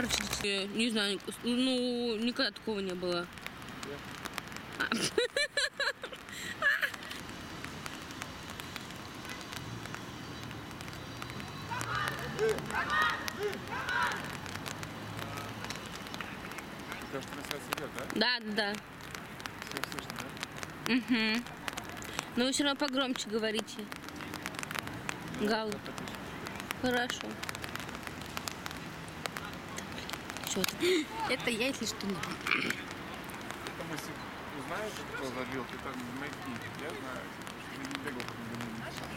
короче, не знаю, ну, никогда такого не было. Да, да, да. Все слышно, да? Угу. Но вы все равно погромче говорите. Гал. Хорошо. Что это? Это я, если что. Там, если узнаешь, кто забил, ты там найти. Я знаю, что не бегал, как не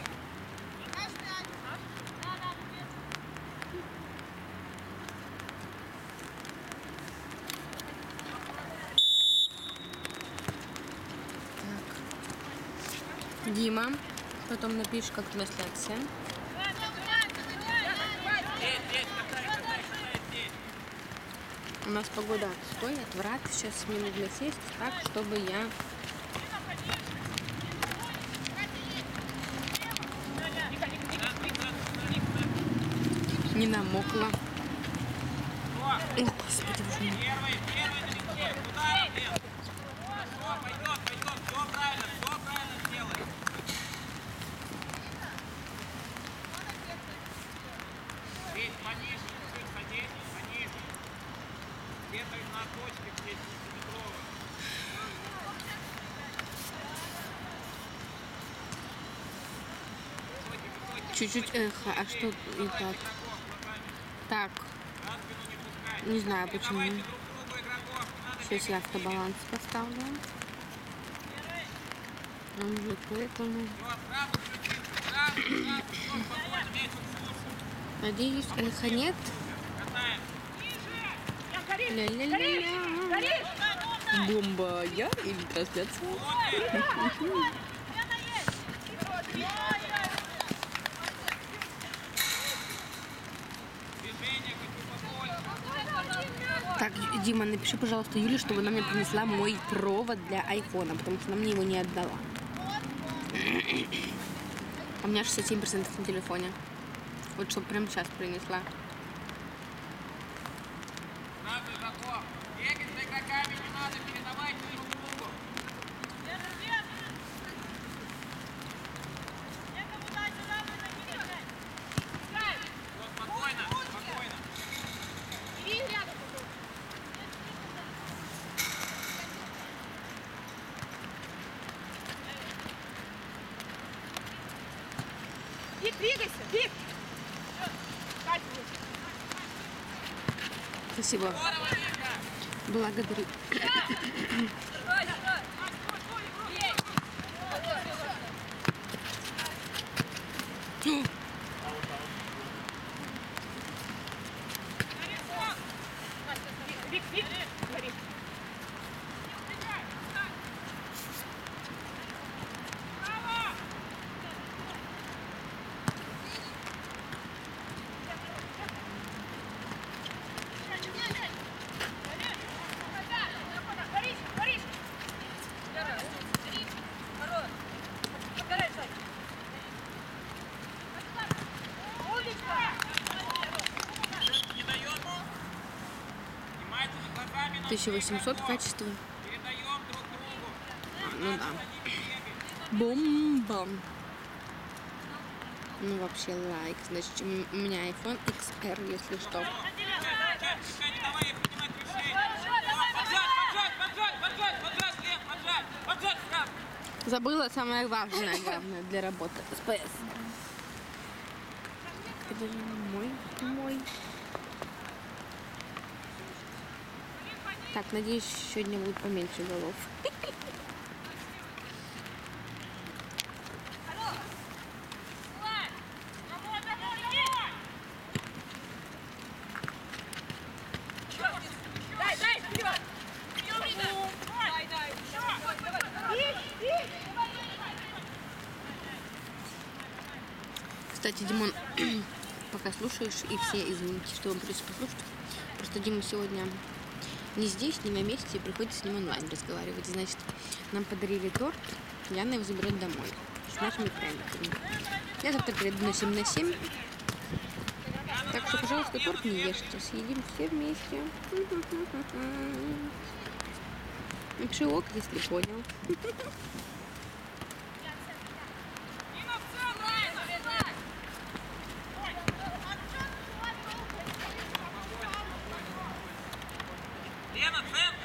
Дима, потом напишешь, как трансляция. У нас погода отстой, отврат. Сейчас мне нужно сесть так, чтобы я не намокла. О, Господи, боже мой. Чуть-чуть эхо, а что не так? Так, не знаю почему. Сейчас я автобаланс поставлю. Поэтому... Надеюсь, эха нет. Ля-ля-ля-ля. Бомба я или трансляция? Так, Дима, напиши, пожалуйста, Юле, чтобы она мне принесла мой провод для айфона, потому что она мне его не отдала. А у меня 67% на телефоне. Вот чтобы прямо сейчас принесла. Вик, двигайся, Вик! Спасибо. Благодарю. Вик, Вик, говори. — 1800 качество. Ну да. Бомба. Ну вообще лайк. Значит, у меня iPhone XR, если что. Забыла самое важное, главное для работы. СПС. Это же мой. Так, надеюсь, сегодня будет поменьше голов. Кстати, Димон, пока слушаешь, и все, извините, что вам придется послушать. Просто Дима сегодня не здесь, не на месте, и приходится с ним онлайн разговаривать. Значит, нам подарили торт, Яна его заберет домой с нашими пряниками. Я завтра приеду на 7 на 7. Так Так что, пожалуйста, торт не ешьте. Съедим все вместе. Напиши ок, если понял. Лена, центр!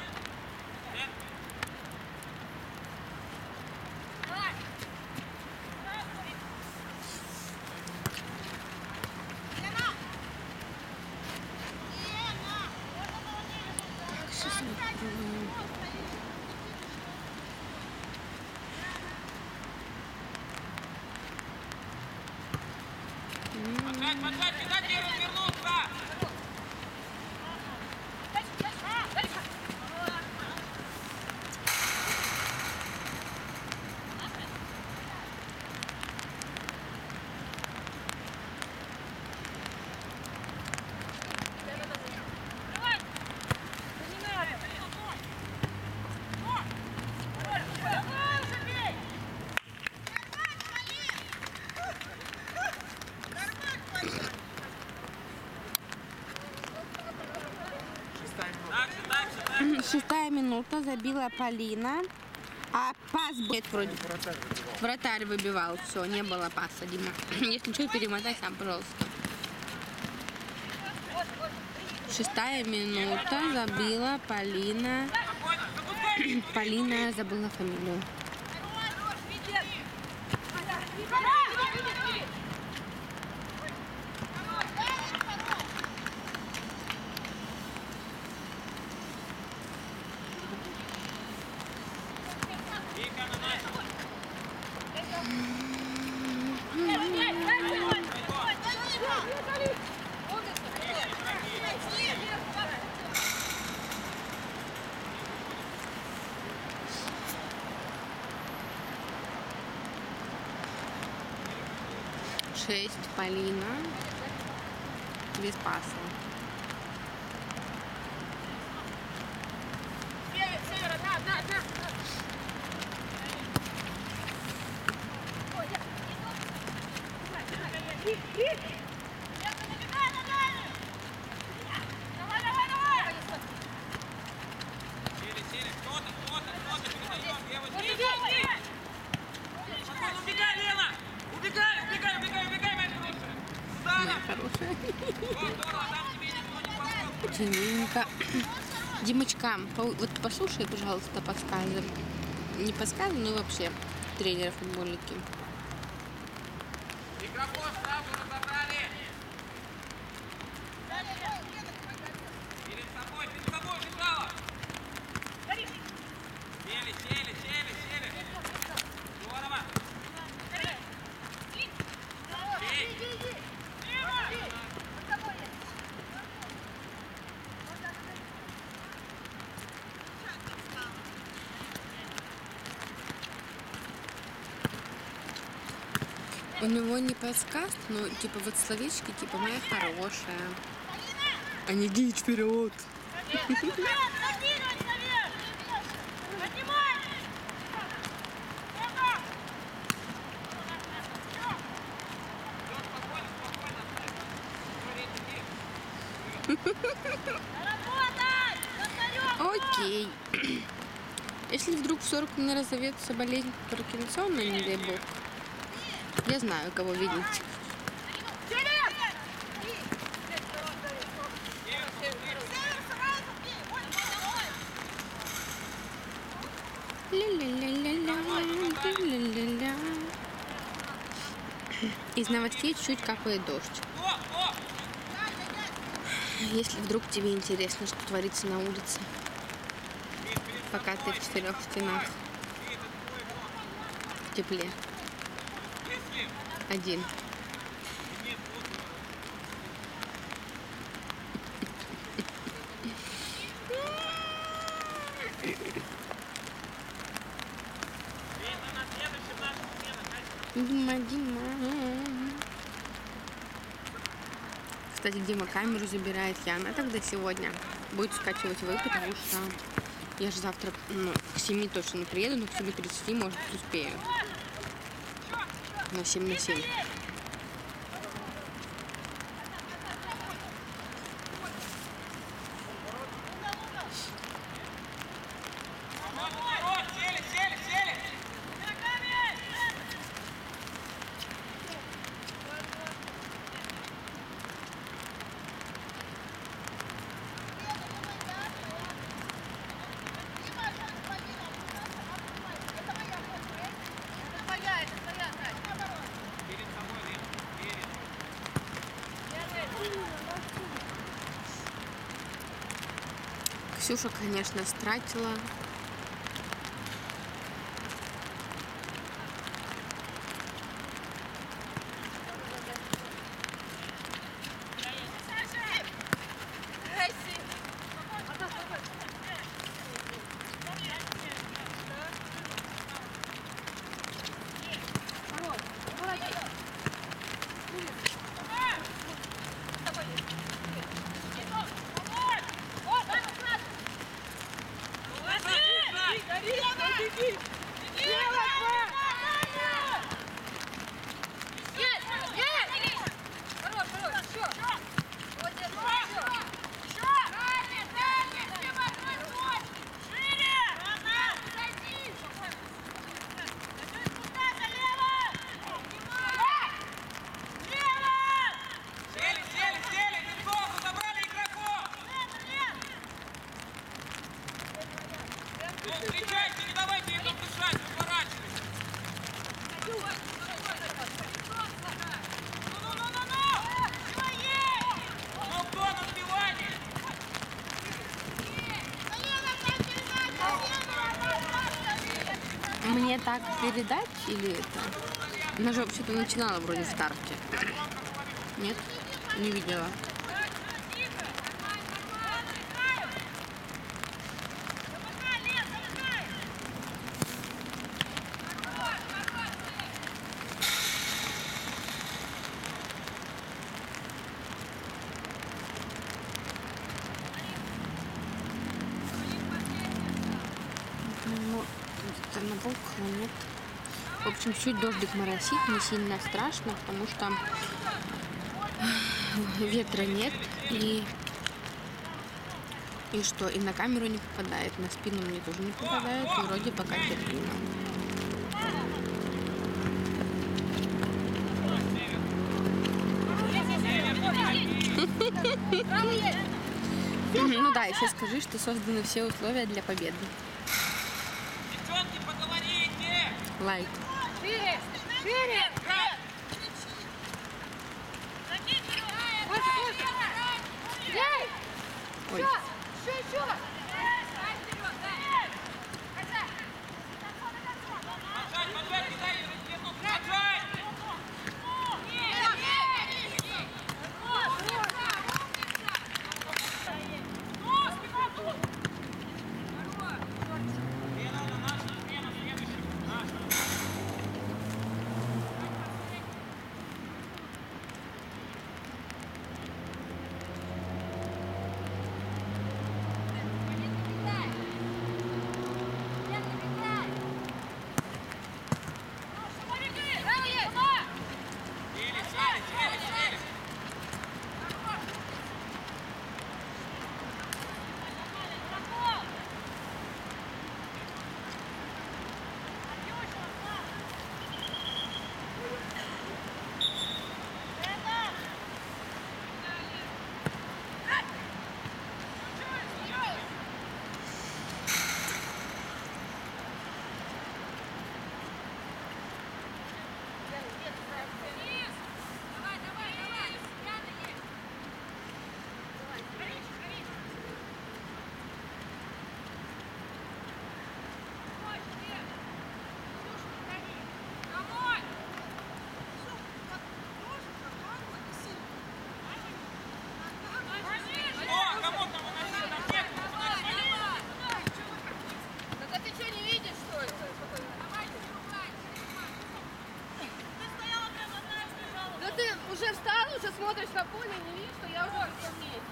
6-я минута, забила Полина. А пас будет вроде. Вратарь выбивал. Все, не было паса, Дима. Если что, перемотай сам, пожалуйста. 6-я минута, забила Полина. Полина забыла фамилию. Шесть, Полина. Без паса. Севера, на. Тененько. Димочка, вот послушай, пожалуйста, подсказы. Не подсказы, но вообще тренера футбольники. Микрофон сразу разобрали. Перед собой бежала. Сели. Здорово. У него не подсказ, но типа вот словечки, типа моя хорошая. А не иди вперед. Окей. Если вдруг в 40 не разовьется болезнь паркинсона, не дай бог, я знаю, кого видеть. Ля-ля-ля-ля-ля-ля-ля-ля. Из новостей чуть капает дождь. Если вдруг тебе интересно, что творится на улице, пока ты в 4 стенах, в тепле, один. Дима. Кстати, Дима камеру забирает Яна тогда сегодня. Будет скачивать вы, потому что я же завтра к 7 точно не приеду, но к 7:30, может, успею. На 7 на 7. Ксюша, конечно, стратила. Встречайте, не давайте ему дышать, поворачивайтесь. Ну кто на сбивании? Мне так передать или это? Она же вообще-то начинала вроде в старте. Нет? Не видела. Ну, где-то набухло, нет. В общем, чуть дождик моросит, не сильно страшно, потому что ветра нет и что, и на камеру не попадает, на спину мне тоже не попадает, и вроде пока терпимо. Ну да, еще скажи, что созданы все условия для победы. Девчонки, поговорите! Лайк. Шире! Шире! Эй! Ой. Еще! Поджать, не дай ей развернуться! Поджать! Смена на нашу смену, следующую. Нашу. Сели! О, кому там выносить? Там нет, Так а ты что, не видишь, что это? Да ты уже встал, уже смотришь на поле, не видишь, что я уже в этом месте.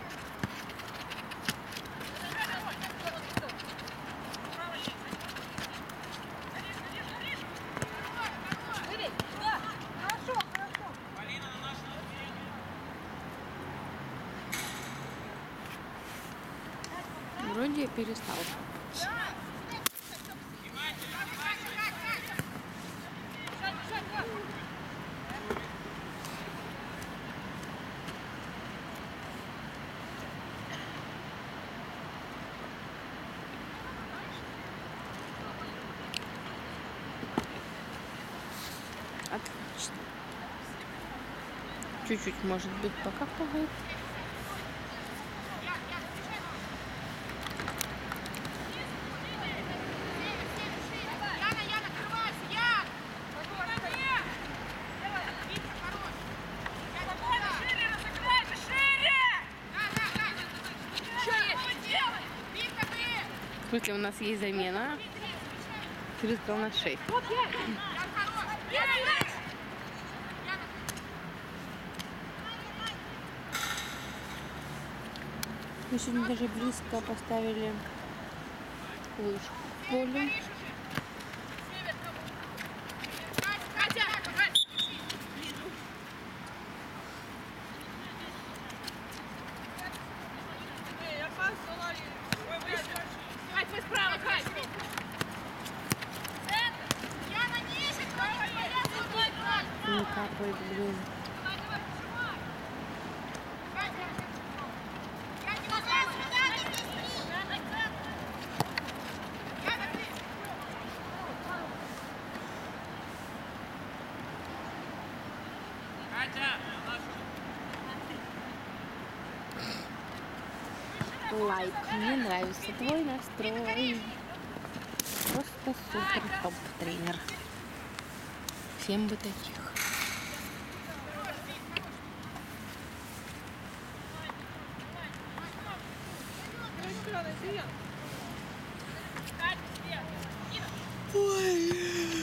Бери, да, хорошо. Полина на нашем смене. Вроде перестал. Отлично. Чуть-чуть, может быть, покапывает. В смысле, у нас есть замена. Ты сказал, у нас 6. Мы сегодня даже близко поставили лыжку в поле. Не капает, блин. Лайк, мне нравится твой настрой. Просто супер топ тренер. Всем бы таких. Ой.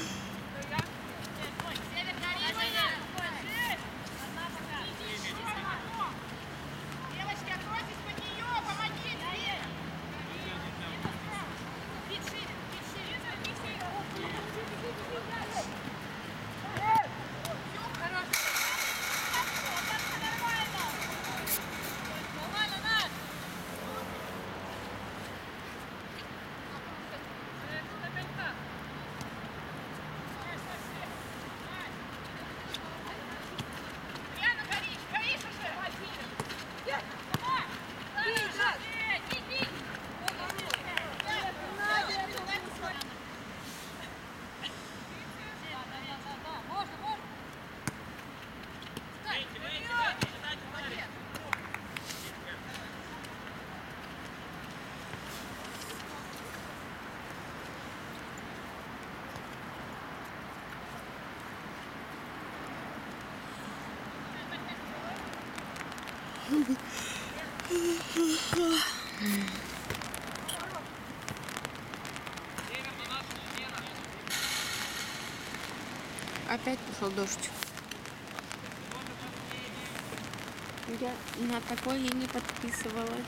Опять пошел дождь. Я на такое я не подписывалась.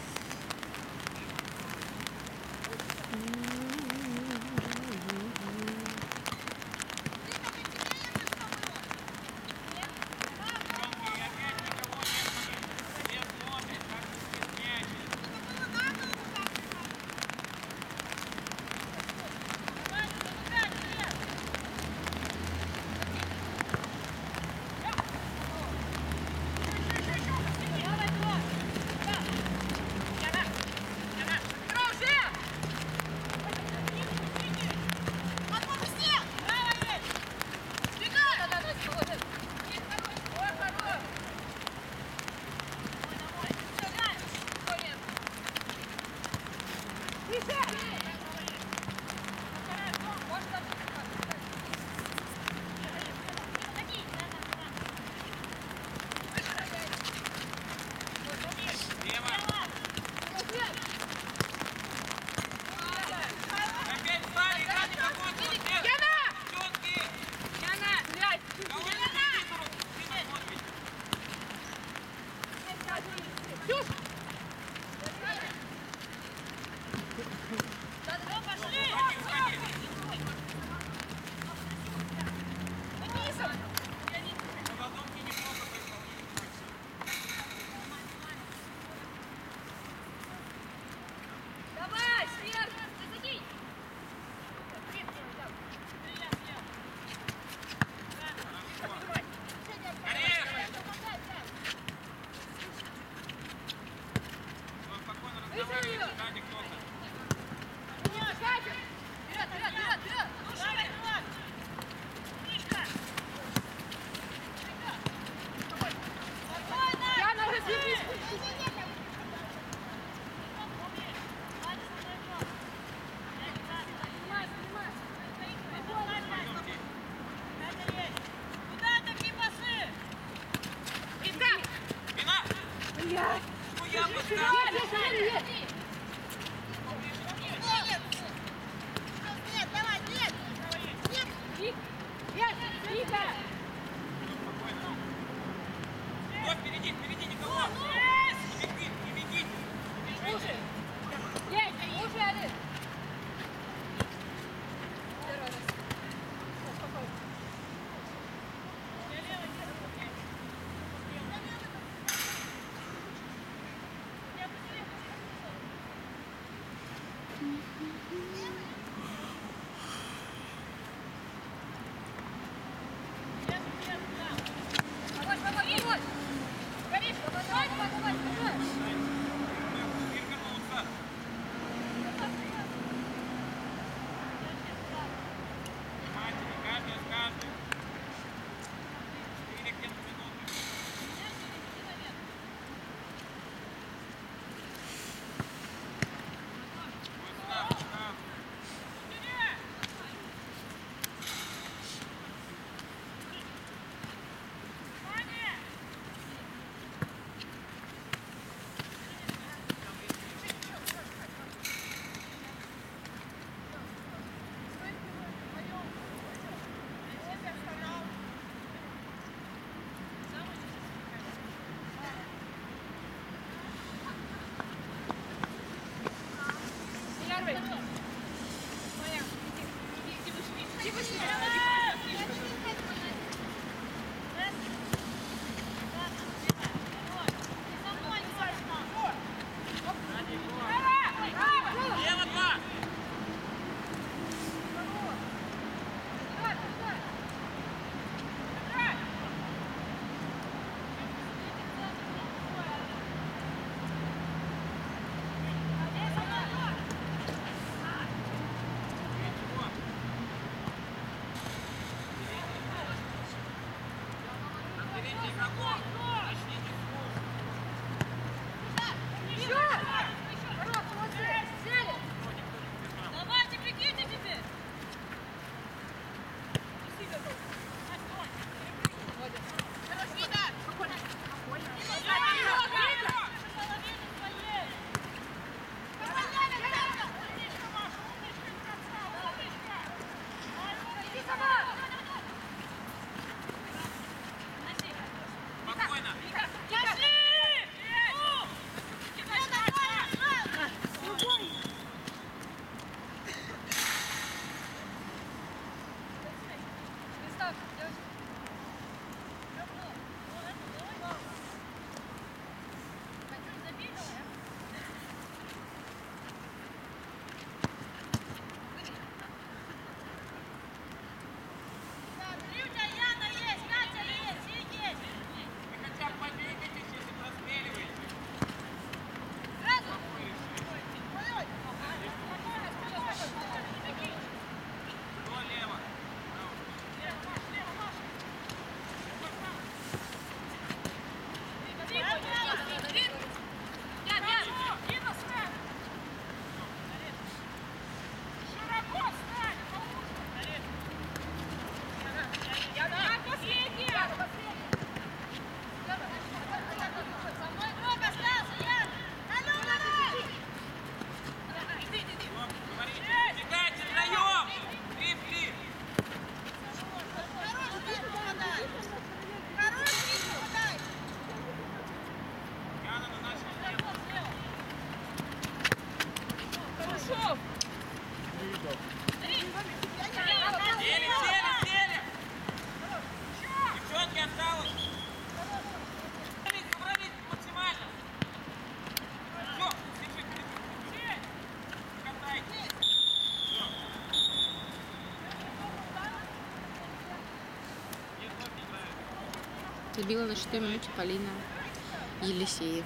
Забила на 6-й минуте Полина Елисеева.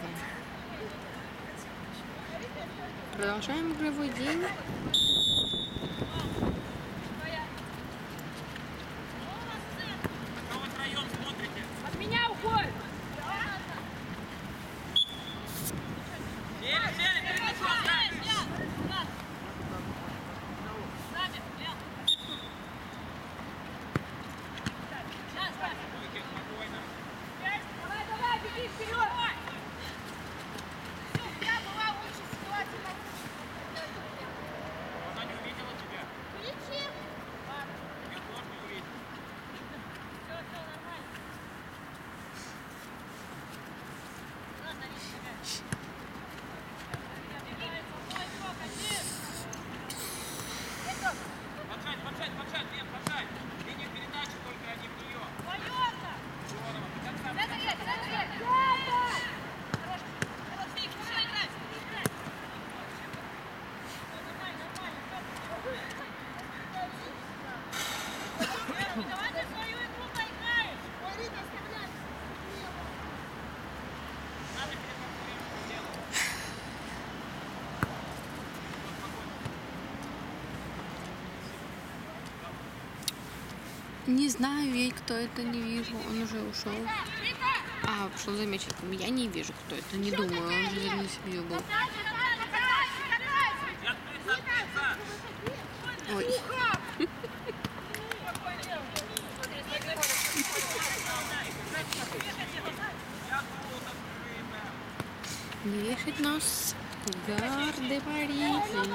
Продолжаем игровой день. От меня уходит! Давай, беги вперед! Я была в лучшей ситуации. Она не увидела тебя. Не знаю ей, кто это, не вижу. Он уже ушел. А, пошел за мячиком. Я не вижу, кто это. Не думаю, он же за семью был. Ой. Не вешать нос. Гарды парики.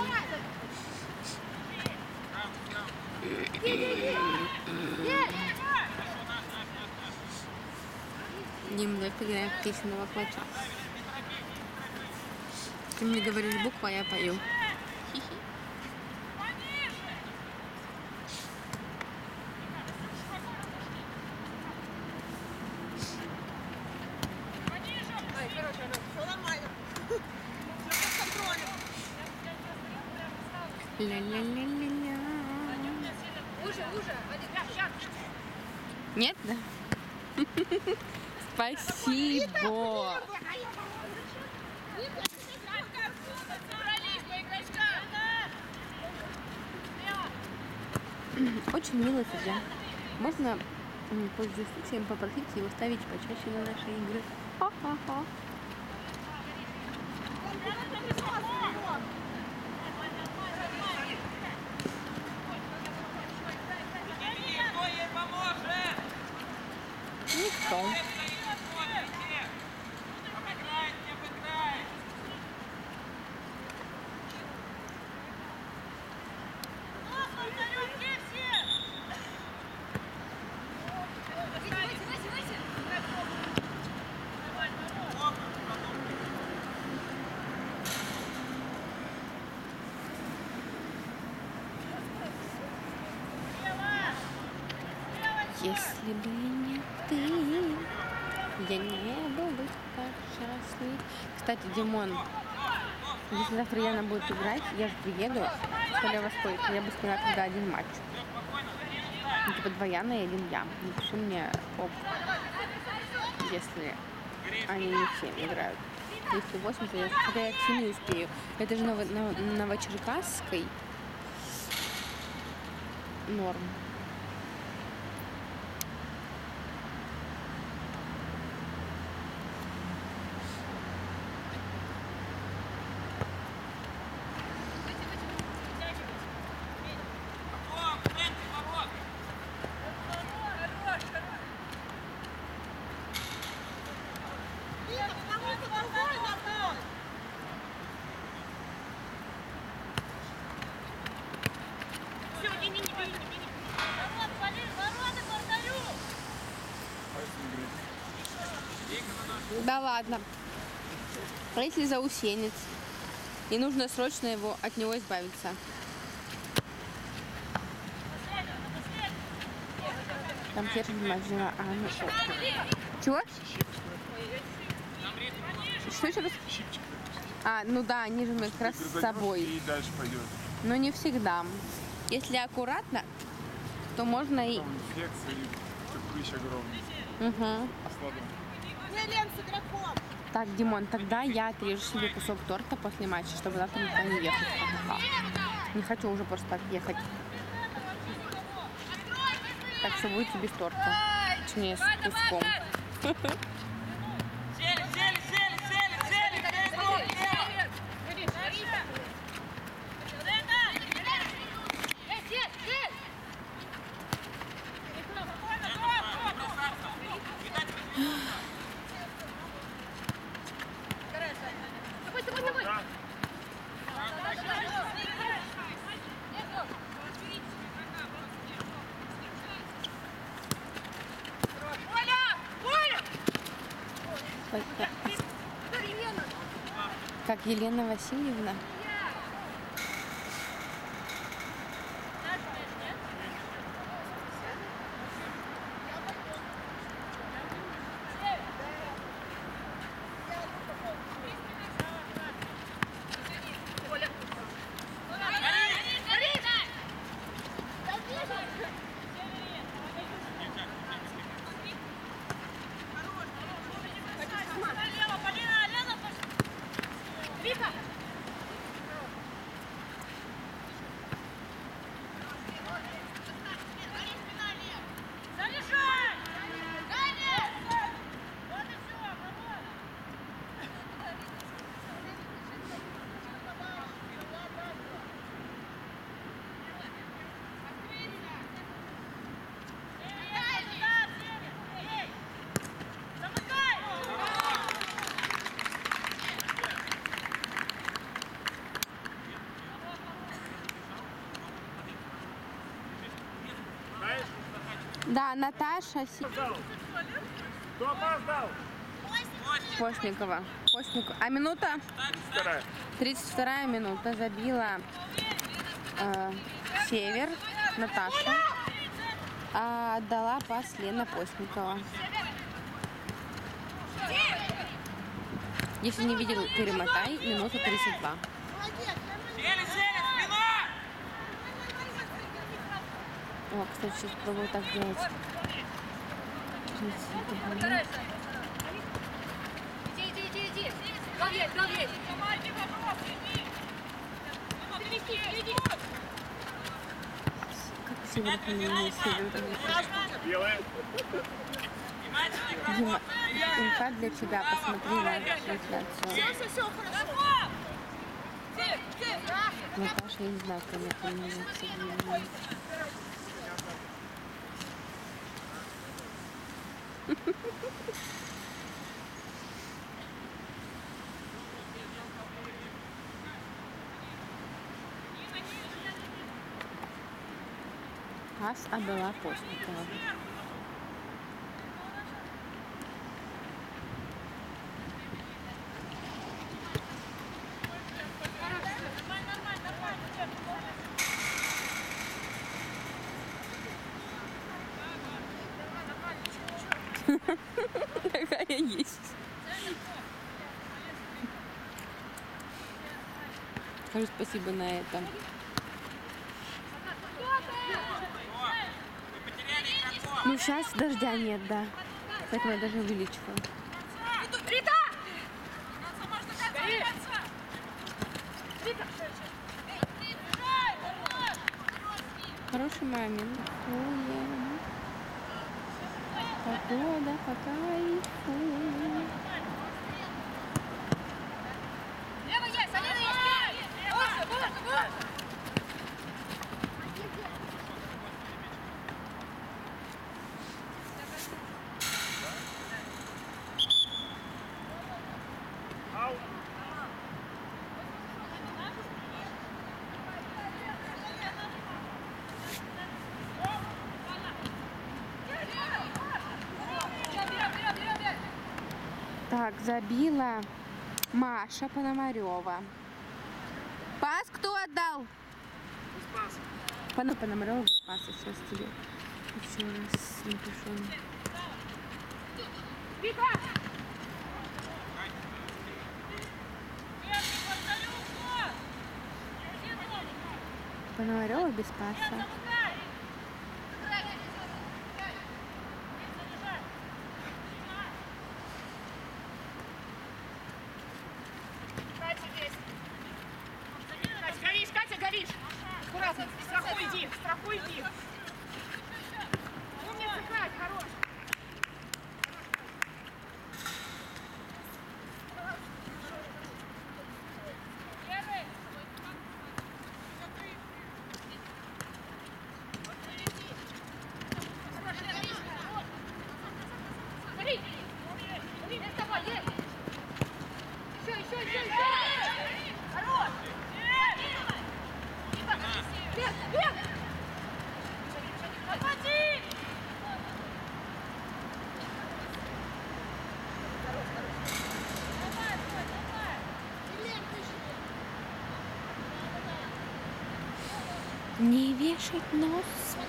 Дим, давай поиграем в песенного клочка. Ты мне говоришь букву, а я пою. Ля-ля-ля-ля-ля. Уже. Нет, да? Спасибо. Очень милый судья. Можно, пользуясь случаем, попросить его ставить почаще на наши игры. Ха-ха-ха. Кто ей поможет? Никто. Обыграй, не обыграй. Если бы не ты, я не был бы так счастлив. Кстати, Димон, если завтра Яна будет играть, я же приеду, что ли, во сколько? Я бы сказала, когда один матч. Ну, типа 2 Яна и 1 я. Напиши мне оп, если они не все играют. Если 8, то я, хотя я к 7 успею. Это же Новочеркасской норм. Да ладно. А если заусенец? И нужно срочно от него избавиться. Там первый матч взяла. А, ну что? Чего? Что еще раз? А, ну да, они же как раз с собой. И дальше пойдет. Но не всегда. Если аккуратно, то можно и... Там инфекция и прыщ огромный. Угу. Слабо. Так, Димон, тогда я отрежу себе кусок торта после матча, чтобы завтра никуда не ехать. Не хочу уже просто так ехать. Так что будете без торта. Точнее, с куском. Сели! Ты игрок, Как Елена Васильевна. Да, Наташа Кто опоздал? Постникова. А минута? Вторая. 32 минута. Забила Север, Наташа. А отдала пас Лена Постникова. Если не видел, перемотай. Минута 32. Сели, спина! О, кстати, сейчас пробую так делать. Иди. Давай. Команде вопрос, иди! Перевести. Как Север не Белая. Дима, инфа для тебя. Посмотри на трансляцию. Все, хорошо. Наташа, я не знаю, кроме меня, к сожалению. Пас отдала Постникова. Какая есть. Скажу спасибо на это. Ну сейчас дождя нет, да. Поэтому я даже увеличиваю. Рита! Хороший момент. Погода по кайфу. Лево есть, Алина есть! Вот! Так, забила Маша Пономарева. Пас кто отдал? Пономарева без паса. Сейчас тебе еще раз напишу. Пономарева без паса. Катя, горишь! Аккуратно, страхуй иди! Умница, Кать, хорош! Еще! Хорош! Бег! Отходи! Не вешать нос.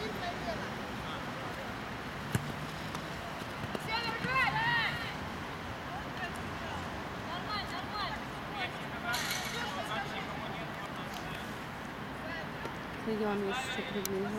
Я вам еще приближу.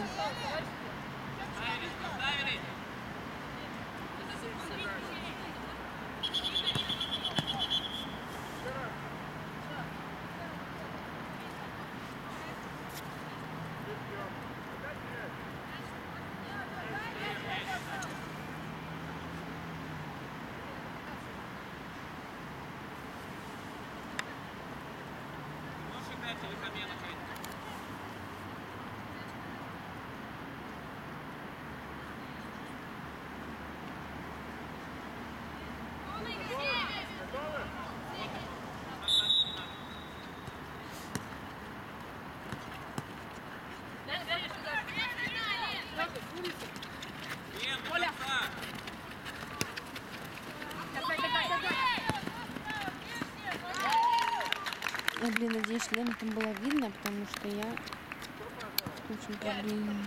на шлеме там было видно, потому что я очень проблемная.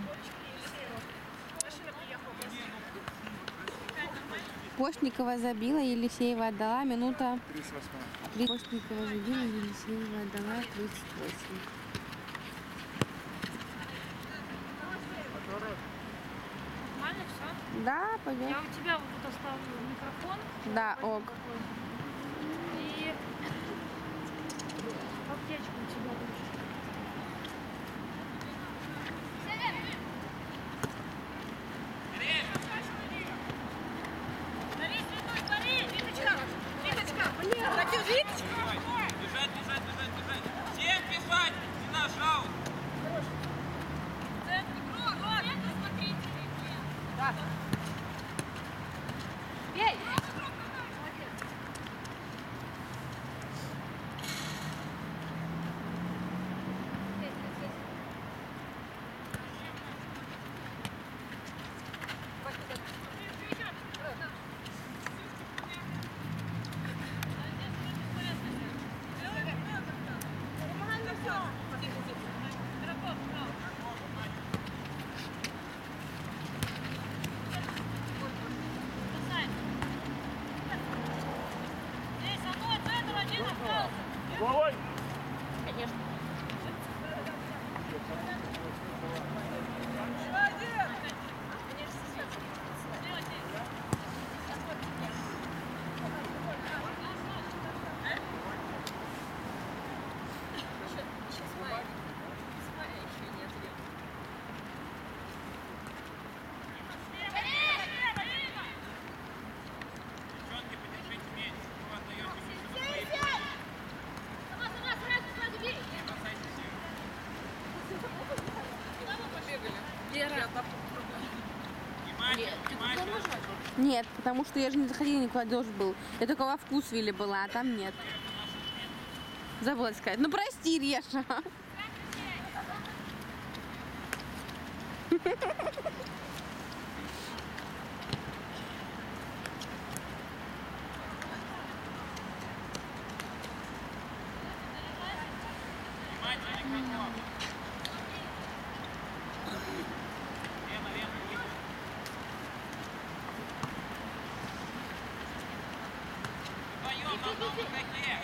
Постникова забила, Елисеева отдала, минута. 38. Постникова забила, Елисеева отдала, 38. Нормально все? Да, пойдем. Я у тебя вот тут оставлю микрофон. Да, ок. И аптечку у тебя лучше. Бежать, бежать, бежать, бежать. Всем бежать! Не наш аут! Бей! Головой! Девчонки, подержите мяч. Вы отдаете все. Нет, потому что я же не заходила, никуда должен был. Я только во вкусвилле была, а там нет. Забыла сказать. Ну прости, Реша. Вдвоем на одном игроке.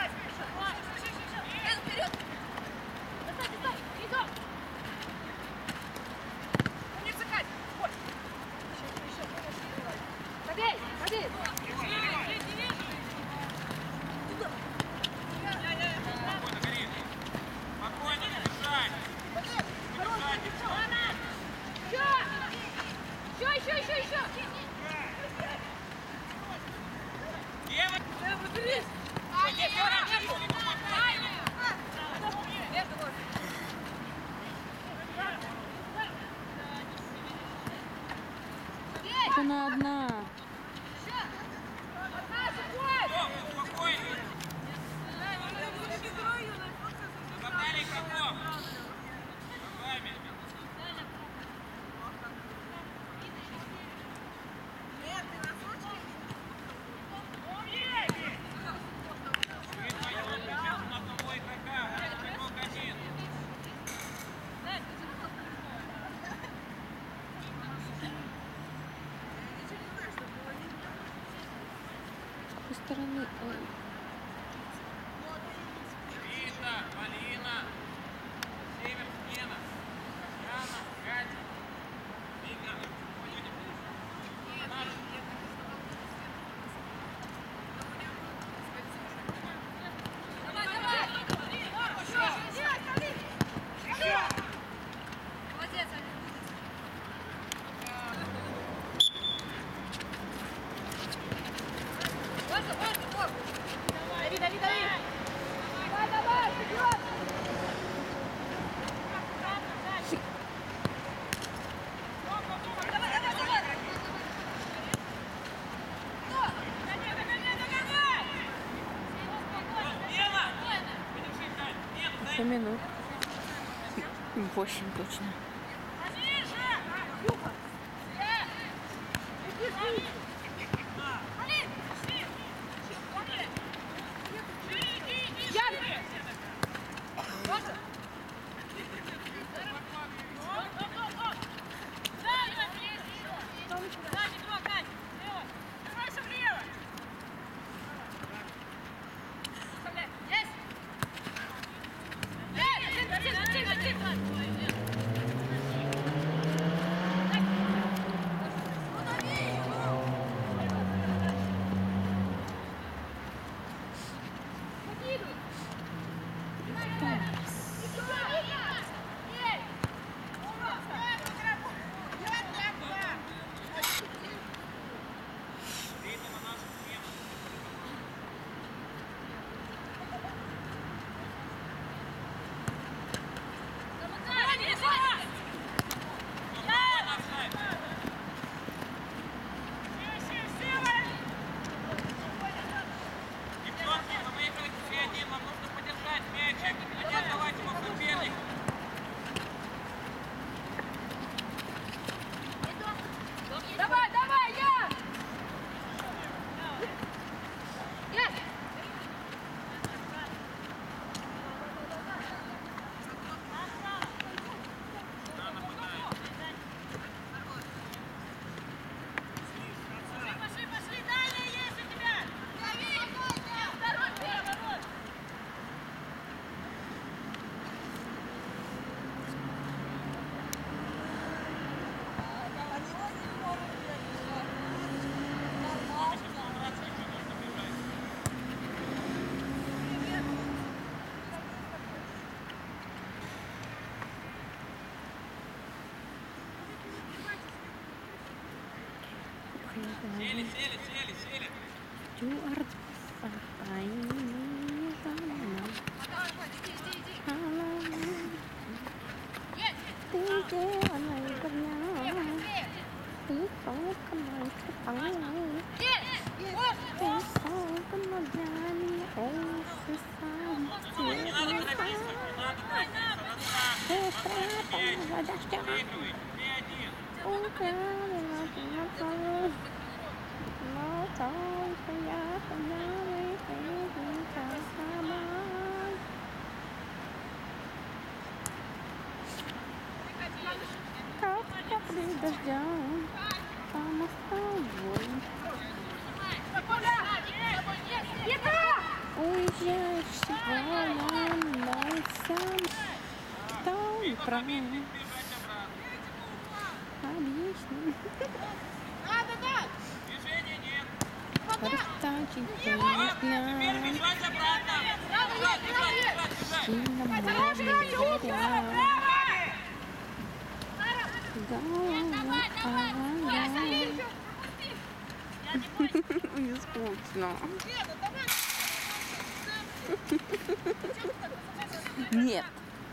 Побей! Побей! Спокойно, Карин. Спокойно, не бежать. Не бежать, девчонки. Еще! Девочки. Это на одна. Спокойно. Забрали игроков. Ногами. Вы вдвоем сейчас на одного игрока. Игрок один. С какой стороны? Ой. Рита, Полина, Север, Смена, Яна, Катя, Вика. Сколько минут? 8 точно. Сели, сели, сели, сели. Стюарт, ты делай броня, ты только мой капан, ты солнце для меня, уши сам, Не надо торопиться, не надо торопиться. ты прятала дождя, Выигрывай, 3-1. украла на полу, но только я поняла, ты сама. Как капли дождя, само собой. Уезжаешь сегодня, но сам кто не прав. Объясни. Движения нет. Расточить Теперь нужно. бежать обратно. Бежать. Сильно можно веря. Мне скучно. Нет.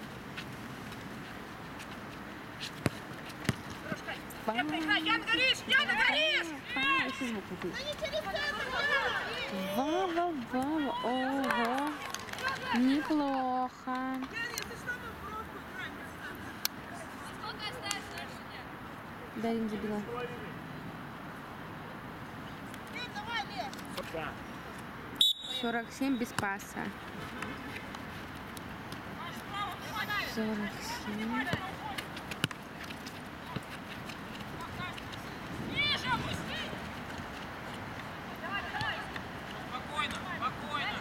Ян, горишь! Яна, горишь! Если звук выключить. Вава. Ого. Неплохо. Дарин забила. Да. 47 без паса. 47. Спокойно, спокойно.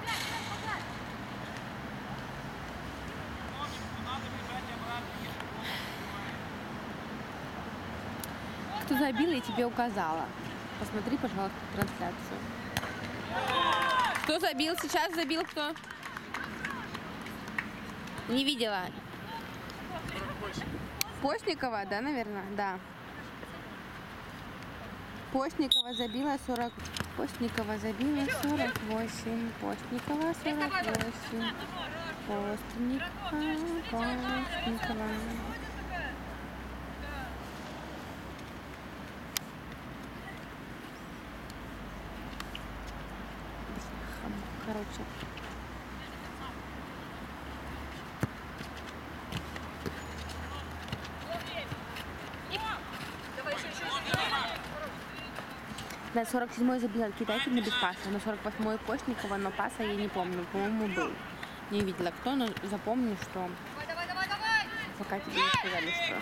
Помним, что надо бежать обратно, если помнишь. Кто забил, я тебе указала. Посмотри, пожалуйста, трансляцию. Кто забил? Сейчас забил кто? Не видела. Постникова, да, наверное? Да. Постникова забила 40. Постникова забила 48. Постникова 48. Постникова. Короче. Да, 47-й забила китайки не без паса, на 48-й Постникова, но паса я не помню, по-моему, был. Не видела кто, но запомню, что пока тебе не сказали, что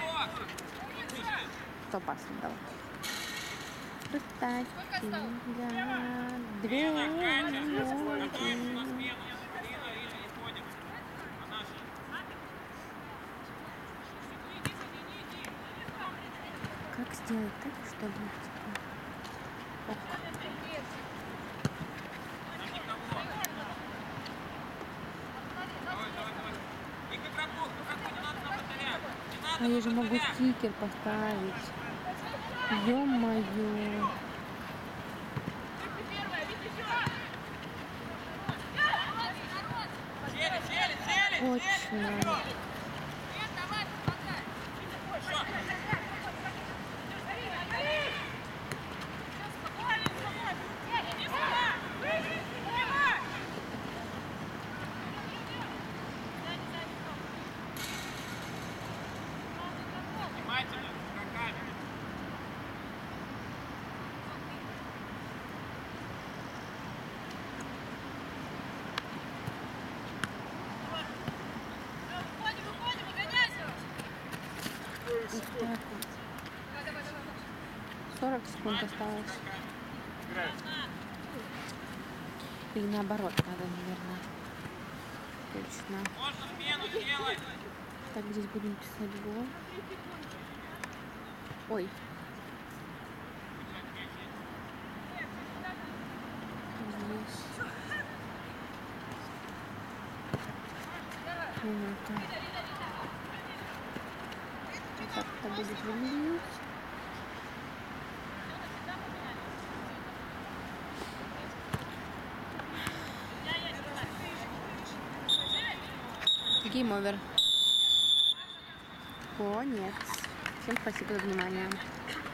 кто пас дал. Достать для две Готовимся на минуты. смену. Ирина, или уходим. А наши? Как сделать так, чтобы типа, ок. Там никого. Давай. И к игроку не надо на вратаря. Не надо А я же на могу вратаря. стикер поставить. Ё-моё. Сели. Точно. Внимательно, игроками. Вот так вот. 40 секунд осталось. Играй. Или наоборот надо, наверное. Точно. Можно смену сделать. Так, здесь будем писать гол. Ой. Здесь. Минута. Вот так это будет выглядеть. Гейм овер. Конец. Всем спасибо за внимание.